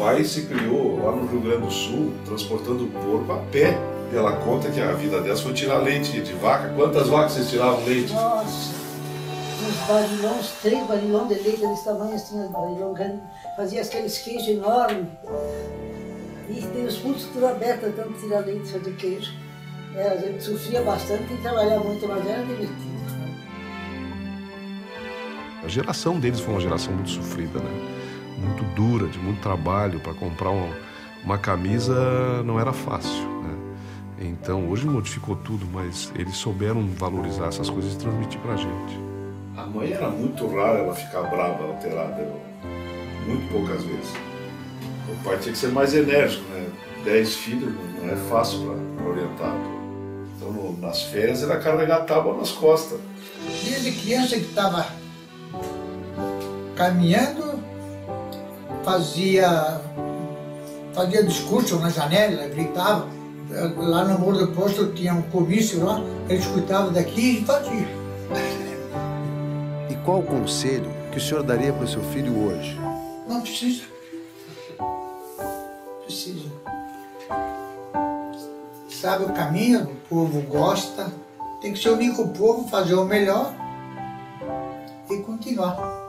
pai se criou lá no Rio Grande do Sul, transportando porco a pé. E ela conta que a vida dela foi tirar leite de vaca. Quantas vacas vocês tiravam leite? Nossa, uns varilhões, 3 varilhões de leite desse tamanho, assim, varilhão grande. Fazia aqueles queijos enormes. E tem os pulsos tudo abertos, tanto tirar leite, fazer queijo. A gente sofria bastante e trabalhava muito, mas era divertido. A geração deles foi uma geração muito sofrida, né? Muito dura, de muito trabalho. Para comprar uma camisa não era fácil, né? Então hoje modificou tudo, mas eles souberam valorizar essas coisas e transmitir pra gente. A mãe era muito rara ela ficar brava, alterada, muito poucas vezes. O pai tinha que ser mais enérgico, né? 10 filhos não é fácil para orientar. Então nas férias era carregar tábua nas costas. Desde criança que estava caminhando, fazia discurso na janela, gritava. Lá no Morro do Posto tinha um comício lá, ele escutava daqui e fazia. E qual o conselho que o senhor daria para o seu filho hoje? Não precisa. Precisa. Sabe o caminho, o povo gosta, tem que se unir com o povo, fazer o melhor e continuar.